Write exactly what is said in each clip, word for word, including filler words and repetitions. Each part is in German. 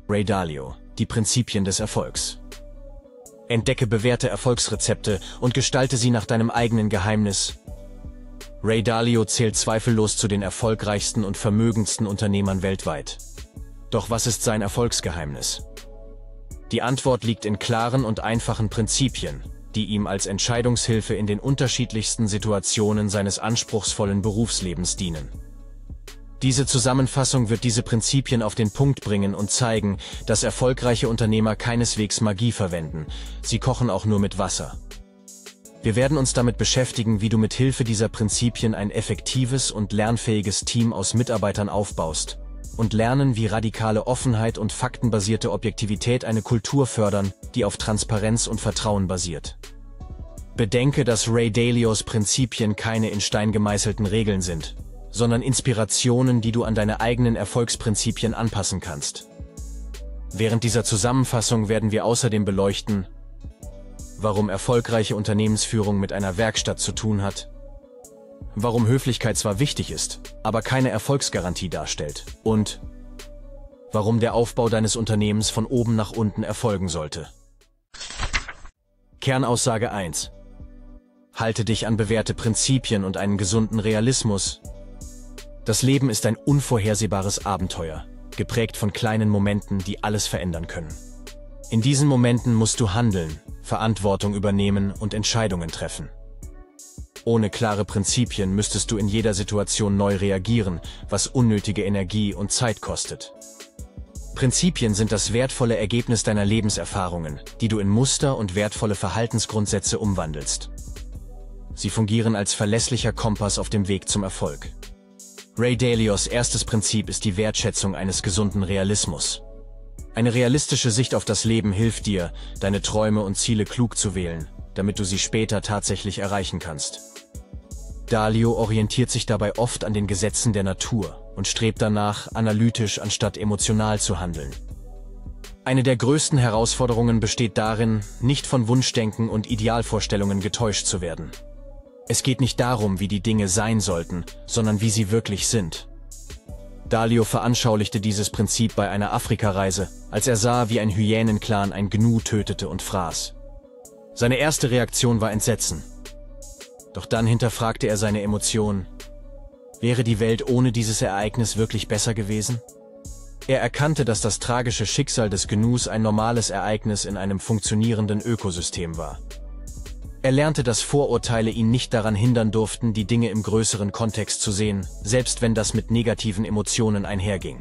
Ray Dalio, die Prinzipien des Erfolgs. Entdecke bewährte Erfolgsrezepte und gestalte sie nach deinem eigenen Geheimnis. Ray Dalio zählt zweifellos zu den erfolgreichsten und vermögendsten Unternehmern weltweit. Doch was ist sein Erfolgsgeheimnis? Die Antwort liegt in klaren und einfachen Prinzipien, die ihm als Entscheidungshilfe in den unterschiedlichsten Situationen seines anspruchsvollen Berufslebens dienen. Diese Zusammenfassung wird diese Prinzipien auf den Punkt bringen und zeigen, dass erfolgreiche Unternehmer keineswegs Magie verwenden, sie kochen auch nur mit Wasser. Wir werden uns damit beschäftigen, wie du mit Hilfe dieser Prinzipien ein effektives und lernfähiges Team aus Mitarbeitern aufbaust und lernen, wie radikale Offenheit und faktenbasierte Objektivität eine Kultur fördern, die auf Transparenz und Vertrauen basiert. Bedenke, dass Ray Dalios Prinzipien keine in Stein gemeißelten Regeln sind, sondern Inspirationen, die du an deine eigenen Erfolgsprinzipien anpassen kannst. Während dieser Zusammenfassung werden wir außerdem beleuchten, warum erfolgreiche Unternehmensführung mit einer Werkstatt zu tun hat, warum Höflichkeit zwar wichtig ist, aber keine Erfolgsgarantie darstellt und warum der Aufbau deines Unternehmens von oben nach unten erfolgen sollte. Kernaussage eins. Halte dich an bewährte Prinzipien und einen gesunden Realismus. Das Leben ist ein unvorhersehbares Abenteuer, geprägt von kleinen Momenten, die alles verändern können. In diesen Momenten musst du handeln, Verantwortung übernehmen und Entscheidungen treffen. Ohne klare Prinzipien müsstest du in jeder Situation neu reagieren, was unnötige Energie und Zeit kostet. Prinzipien sind das wertvolle Ergebnis deiner Lebenserfahrungen, die du in Muster und wertvolle Verhaltensgrundsätze umwandelst. Sie fungieren als verlässlicher Kompass auf dem Weg zum Erfolg. Ray Dalios erstes Prinzip ist die Wertschätzung eines gesunden Realismus. Eine realistische Sicht auf das Leben hilft dir, deine Träume und Ziele klug zu wählen, damit du sie später tatsächlich erreichen kannst. Dalio orientiert sich dabei oft an den Gesetzen der Natur und strebt danach, analytisch anstatt emotional zu handeln. Eine der größten Herausforderungen besteht darin, nicht von Wunschdenken und Idealvorstellungen getäuscht zu werden. Es geht nicht darum, wie die Dinge sein sollten, sondern wie sie wirklich sind. Dalio veranschaulichte dieses Prinzip bei einer Afrikareise, als er sah, wie ein Hyänenclan ein Gnu tötete und fraß. Seine erste Reaktion war Entsetzen. Doch dann hinterfragte er seine Emotionen. Wäre die Welt ohne dieses Ereignis wirklich besser gewesen? Er erkannte, dass das tragische Schicksal des Gnus ein normales Ereignis in einem funktionierenden Ökosystem war. Er lernte, dass Vorurteile ihn nicht daran hindern durften, die Dinge im größeren Kontext zu sehen, selbst wenn das mit negativen Emotionen einherging.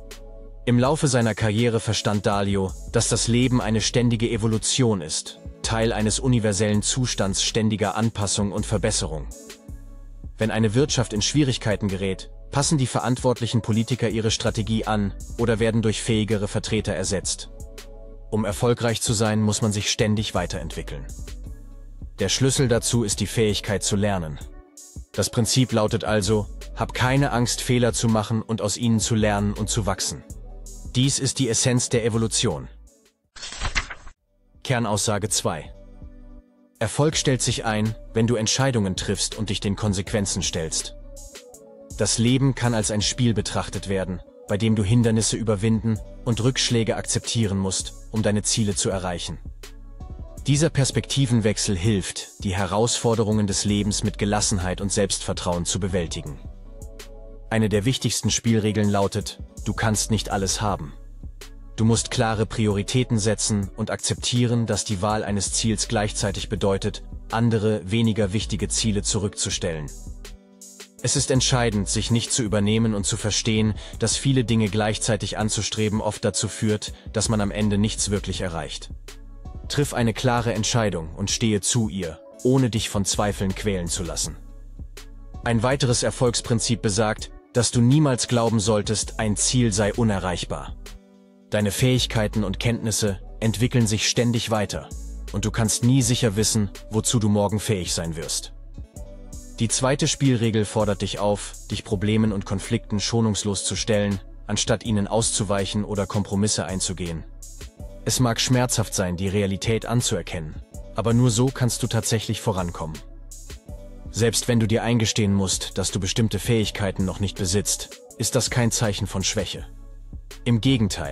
Im Laufe seiner Karriere verstand Dalio, dass das Leben eine ständige Evolution ist, Teil eines universellen Zustands ständiger Anpassung und Verbesserung. Wenn eine Wirtschaft in Schwierigkeiten gerät, passen die verantwortlichen Politiker ihre Strategie an oder werden durch fähigere Vertreter ersetzt. Um erfolgreich zu sein, muss man sich ständig weiterentwickeln. Der Schlüssel dazu ist die Fähigkeit zu lernen. Das Prinzip lautet also, hab keine Angst, Fehler zu machen und aus ihnen zu lernen und zu wachsen. Dies ist die Essenz der Evolution. Kernaussage zwei. Erfolg stellt sich ein, wenn du Entscheidungen triffst und dich den Konsequenzen stellst. Das Leben kann als ein Spiel betrachtet werden, bei dem du Hindernisse überwinden und Rückschläge akzeptieren musst, um deine Ziele zu erreichen. Dieser Perspektivenwechsel hilft, die Herausforderungen des Lebens mit Gelassenheit und Selbstvertrauen zu bewältigen. Eine der wichtigsten Spielregeln lautet, du kannst nicht alles haben. Du musst klare Prioritäten setzen und akzeptieren, dass die Wahl eines Ziels gleichzeitig bedeutet, andere, weniger wichtige Ziele zurückzustellen. Es ist entscheidend, sich nicht zu übernehmen und zu verstehen, dass viele Dinge gleichzeitig anzustreben oft dazu führt, dass man am Ende nichts wirklich erreicht. Triff eine klare Entscheidung und stehe zu ihr, ohne dich von Zweifeln quälen zu lassen. Ein weiteres Erfolgsprinzip besagt, dass du niemals glauben solltest, ein Ziel sei unerreichbar. Deine Fähigkeiten und Kenntnisse entwickeln sich ständig weiter und du kannst nie sicher wissen, wozu du morgen fähig sein wirst. Die zweite Spielregel fordert dich auf, dich Problemen und Konflikten schonungslos zu stellen, anstatt ihnen auszuweichen oder Kompromisse einzugehen. Es mag schmerzhaft sein, die Realität anzuerkennen, aber nur so kannst du tatsächlich vorankommen. Selbst wenn du dir eingestehen musst, dass du bestimmte Fähigkeiten noch nicht besitzt, ist das kein Zeichen von Schwäche. Im Gegenteil,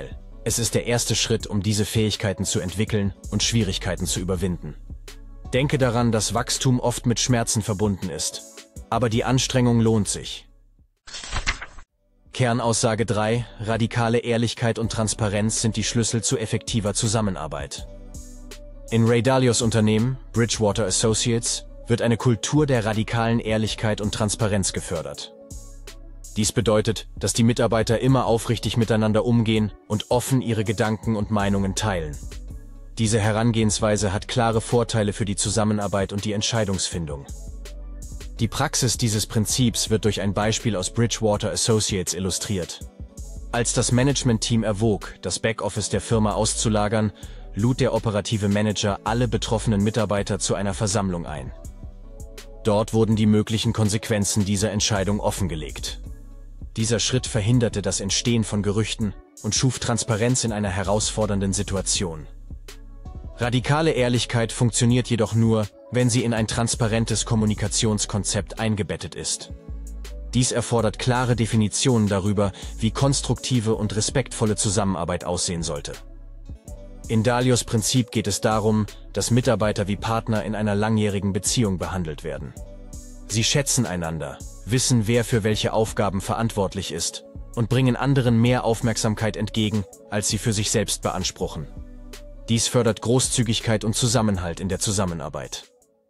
Es ist der erste Schritt, um diese Fähigkeiten zu entwickeln und Schwierigkeiten zu überwinden. Denke daran, dass Wachstum oft mit Schmerzen verbunden ist. Aber die Anstrengung lohnt sich. Kernaussage drei. Radikale Ehrlichkeit und Transparenz sind die Schlüssel zu effektiver Zusammenarbeit. In Ray Dalios Unternehmen, Bridgewater Associates, wird eine Kultur der radikalen Ehrlichkeit und Transparenz gefördert. Dies bedeutet, dass die Mitarbeiter immer aufrichtig miteinander umgehen und offen ihre Gedanken und Meinungen teilen. Diese Herangehensweise hat klare Vorteile für die Zusammenarbeit und die Entscheidungsfindung. Die Praxis dieses Prinzips wird durch ein Beispiel aus Bridgewater Associates illustriert. Als das Management-Team erwog, das Backoffice der Firma auszulagern, lud der operative Manager alle betroffenen Mitarbeiter zu einer Versammlung ein. Dort wurden die möglichen Konsequenzen dieser Entscheidung offengelegt. Dieser Schritt verhinderte das Entstehen von Gerüchten und schuf Transparenz in einer herausfordernden Situation. Radikale Ehrlichkeit funktioniert jedoch nur, wenn sie in ein transparentes Kommunikationskonzept eingebettet ist. Dies erfordert klare Definitionen darüber, wie konstruktive und respektvolle Zusammenarbeit aussehen sollte. In Dalios Prinzip geht es darum, dass Mitarbeiter wie Partner in einer langjährigen Beziehung behandelt werden. Sie schätzen einander, wissen, wer für welche Aufgaben verantwortlich ist und bringen anderen mehr Aufmerksamkeit entgegen, als sie für sich selbst beanspruchen. Dies fördert Großzügigkeit und Zusammenhalt in der Zusammenarbeit.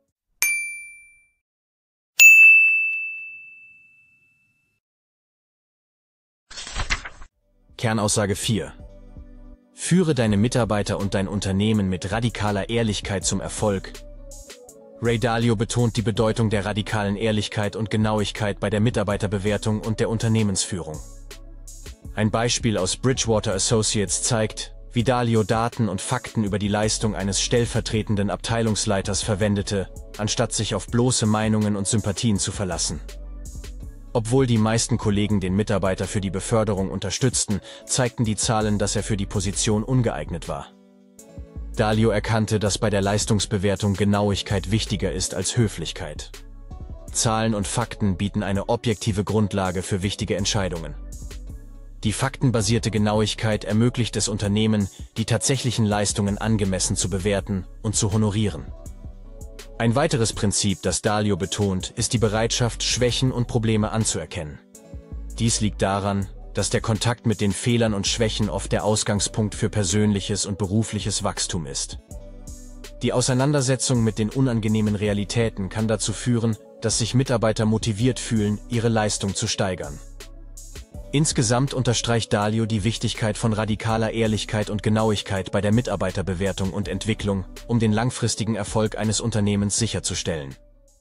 Kernaussage vier. Führe deine Mitarbeiter und dein Unternehmen mit radikaler Ehrlichkeit zum Erfolg. Ray Dalio betont die Bedeutung der radikalen Ehrlichkeit und Genauigkeit bei der Mitarbeiterbewertung und der Unternehmensführung. Ein Beispiel aus Bridgewater Associates zeigt, wie Dalio Daten und Fakten über die Leistung eines stellvertretenden Abteilungsleiters verwendete, anstatt sich auf bloße Meinungen und Sympathien zu verlassen. Obwohl die meisten Kollegen den Mitarbeiter für die Beförderung unterstützten, zeigten die Zahlen, dass er für die Position ungeeignet war. Dalio erkannte, dass bei der Leistungsbewertung Genauigkeit wichtiger ist als Höflichkeit. Zahlen und Fakten bieten eine objektive Grundlage für wichtige Entscheidungen. Die faktenbasierte Genauigkeit ermöglicht es Unternehmen, die tatsächlichen Leistungen angemessen zu bewerten und zu honorieren. Ein weiteres Prinzip, das Dalio betont, ist die Bereitschaft, Schwächen und Probleme anzuerkennen. Dies liegt daran, dass der Kontakt mit den Fehlern und Schwächen oft der Ausgangspunkt für persönliches und berufliches Wachstum ist. Die Auseinandersetzung mit den unangenehmen Realitäten kann dazu führen, dass sich Mitarbeiter motiviert fühlen, ihre Leistung zu steigern. Insgesamt unterstreicht Dalio die Wichtigkeit von radikaler Ehrlichkeit und Genauigkeit bei der Mitarbeiterbewertung und Entwicklung, um den langfristigen Erfolg eines Unternehmens sicherzustellen.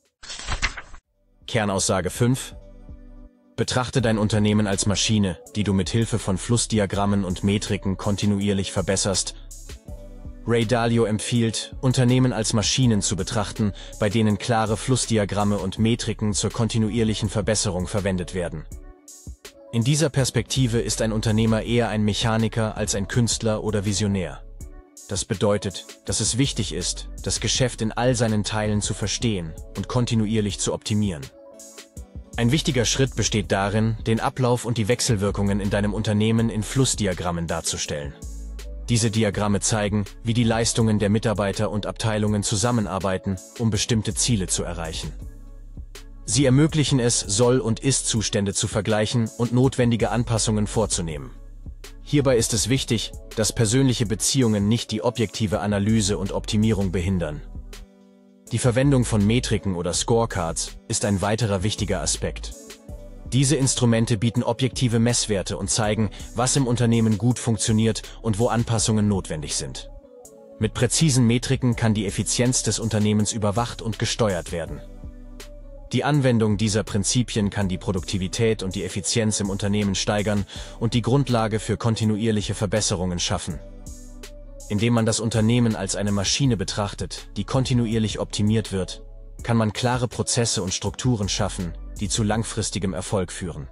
Kernaussage fünf. Betrachte dein Unternehmen als Maschine, die du mit Hilfe von Flussdiagrammen und Metriken kontinuierlich verbesserst. Ray Dalio empfiehlt, Unternehmen als Maschinen zu betrachten, bei denen klare Flussdiagramme und Metriken zur kontinuierlichen Verbesserung verwendet werden. In dieser Perspektive ist ein Unternehmer eher ein Mechaniker als ein Künstler oder Visionär. Das bedeutet, dass es wichtig ist, das Geschäft in all seinen Teilen zu verstehen und kontinuierlich zu optimieren. Ein wichtiger Schritt besteht darin, den Ablauf und die Wechselwirkungen in deinem Unternehmen in Flussdiagrammen darzustellen. Diese Diagramme zeigen, wie die Leistungen der Mitarbeiter und Abteilungen zusammenarbeiten, um bestimmte Ziele zu erreichen. Sie ermöglichen es, Soll- und Ist-Zustände zu vergleichen und notwendige Anpassungen vorzunehmen. Hierbei ist es wichtig, dass persönliche Beziehungen nicht die objektive Analyse und Optimierung behindern. Die Verwendung von Metriken oder Scorecards ist ein weiterer wichtiger Aspekt. Diese Instrumente bieten objektive Messwerte und zeigen, was im Unternehmen gut funktioniert und wo Anpassungen notwendig sind. Mit präzisen Metriken kann die Effizienz des Unternehmens überwacht und gesteuert werden. Die Anwendung dieser Prinzipien kann die Produktivität und die Effizienz im Unternehmen steigern und die Grundlage für kontinuierliche Verbesserungen schaffen. Indem man das Unternehmen als eine Maschine betrachtet, die kontinuierlich optimiert wird, kann man klare Prozesse und Strukturen schaffen, die zu langfristigem Erfolg führen.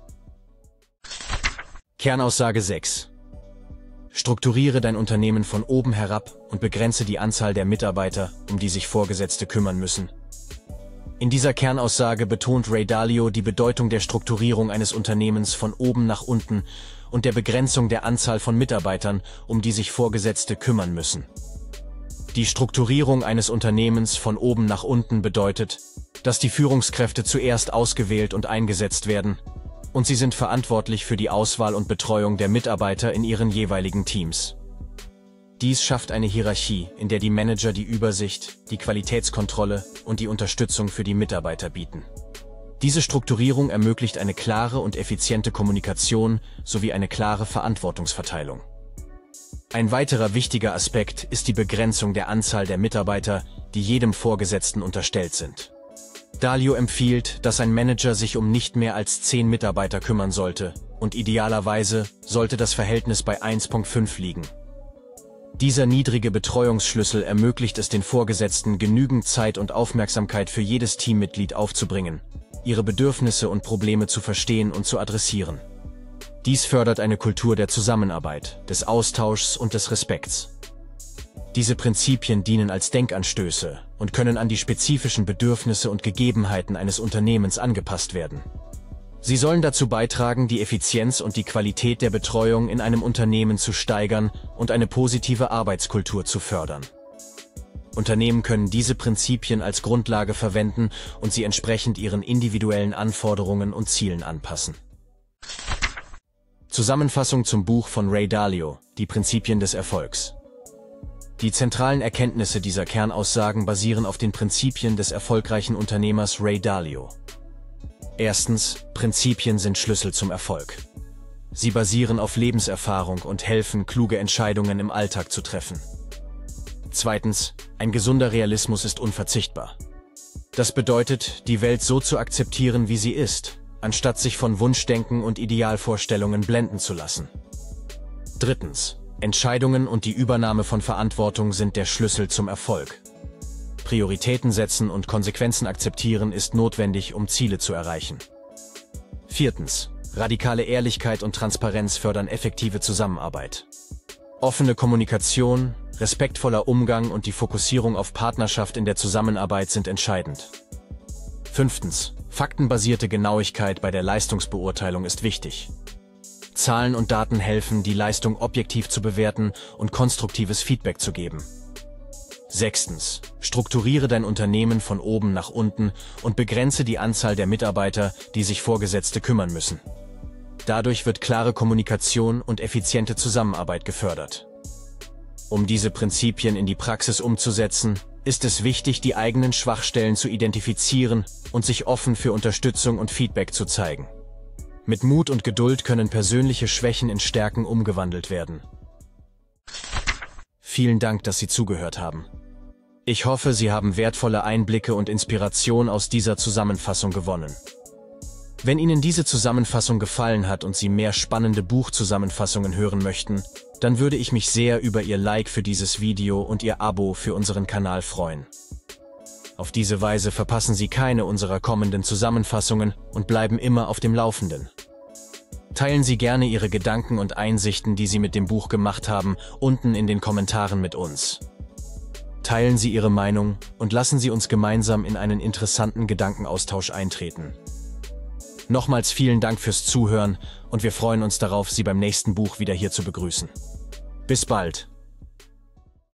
Kernaussage sechs. Strukturiere dein Unternehmen von oben herab und begrenze die Anzahl der Mitarbeiter, um die sich Vorgesetzte kümmern müssen. In dieser Kernaussage betont Ray Dalio die Bedeutung der Strukturierung eines Unternehmens von oben nach unten und der Begrenzung der Anzahl von Mitarbeitern, um die sich Vorgesetzte kümmern müssen. Die Strukturierung eines Unternehmens von oben nach unten bedeutet, dass die Führungskräfte zuerst ausgewählt und eingesetzt werden, und sie sind verantwortlich für die Auswahl und Betreuung der Mitarbeiter in ihren jeweiligen Teams. Dies schafft eine Hierarchie, in der die Manager die Übersicht, die Qualitätskontrolle und die Unterstützung für die Mitarbeiter bieten. Diese Strukturierung ermöglicht eine klare und effiziente Kommunikation sowie eine klare Verantwortungsverteilung. Ein weiterer wichtiger Aspekt ist die Begrenzung der Anzahl der Mitarbeiter, die jedem Vorgesetzten unterstellt sind. Dalio empfiehlt, dass ein Manager sich um nicht mehr als zehn Mitarbeiter kümmern sollte, und idealerweise sollte das Verhältnis bei eins Komma fünf liegen. Dieser niedrige Betreuungsschlüssel ermöglicht es den Vorgesetzten, genügend Zeit und Aufmerksamkeit für jedes Teammitglied aufzubringen, ihre Bedürfnisse und Probleme zu verstehen und zu adressieren. Dies fördert eine Kultur der Zusammenarbeit, des Austauschs und des Respekts. Diese Prinzipien dienen als Denkanstöße und können an die spezifischen Bedürfnisse und Gegebenheiten eines Unternehmens angepasst werden. Sie sollen dazu beitragen, die Effizienz und die Qualität der Betreuung in einem Unternehmen zu steigern und eine positive Arbeitskultur zu fördern. Unternehmen können diese Prinzipien als Grundlage verwenden und sie entsprechend ihren individuellen Anforderungen und Zielen anpassen. Zusammenfassung zum Buch von Ray Dalio, Die Prinzipien des Erfolgs. Die zentralen Erkenntnisse dieser Kernaussagen basieren auf den Prinzipien des erfolgreichen Unternehmers Ray Dalio. Erstens, Prinzipien sind Schlüssel zum Erfolg. Sie basieren auf Lebenserfahrung und helfen, kluge Entscheidungen im Alltag zu treffen. Zweitens, ein gesunder Realismus ist unverzichtbar. Das bedeutet, die Welt so zu akzeptieren, wie sie ist, anstatt sich von Wunschdenken und Idealvorstellungen blenden zu lassen. Drittens, Entscheidungen und die Übernahme von Verantwortung sind der Schlüssel zum Erfolg. Prioritäten setzen und Konsequenzen akzeptieren ist notwendig, um Ziele zu erreichen. Viertens, radikale Ehrlichkeit und Transparenz fördern effektive Zusammenarbeit. Offene Kommunikation, respektvoller Umgang und die Fokussierung auf Partnerschaft in der Zusammenarbeit sind entscheidend. Fünftens, faktenbasierte Genauigkeit bei der Leistungsbeurteilung ist wichtig. Zahlen und Daten helfen, die Leistung objektiv zu bewerten und konstruktives Feedback zu geben. Sechstens, strukturiere dein Unternehmen von oben nach unten und begrenze die Anzahl der Mitarbeiter, die sich Vorgesetzte kümmern müssen. Dadurch wird klare Kommunikation und effiziente Zusammenarbeit gefördert. Um diese Prinzipien in die Praxis umzusetzen, ist es wichtig, die eigenen Schwachstellen zu identifizieren und sich offen für Unterstützung und Feedback zu zeigen. Mit Mut und Geduld können persönliche Schwächen in Stärken umgewandelt werden. Vielen Dank, dass Sie zugehört haben. Ich hoffe, Sie haben wertvolle Einblicke und Inspiration aus dieser Zusammenfassung gewonnen. Wenn Ihnen diese Zusammenfassung gefallen hat und Sie mehr spannende Buchzusammenfassungen hören möchten, dann würde ich mich sehr über Ihr Like für dieses Video und Ihr Abo für unseren Kanal freuen. Auf diese Weise verpassen Sie keine unserer kommenden Zusammenfassungen und bleiben immer auf dem Laufenden. Teilen Sie gerne Ihre Gedanken und Einsichten, die Sie mit dem Buch gemacht haben, unten in den Kommentaren mit uns. Teilen Sie Ihre Meinung und lassen Sie uns gemeinsam in einen interessanten Gedankenaustausch eintreten. Nochmals vielen Dank fürs Zuhören und wir freuen uns darauf, Sie beim nächsten Buch wieder hier zu begrüßen. Bis bald!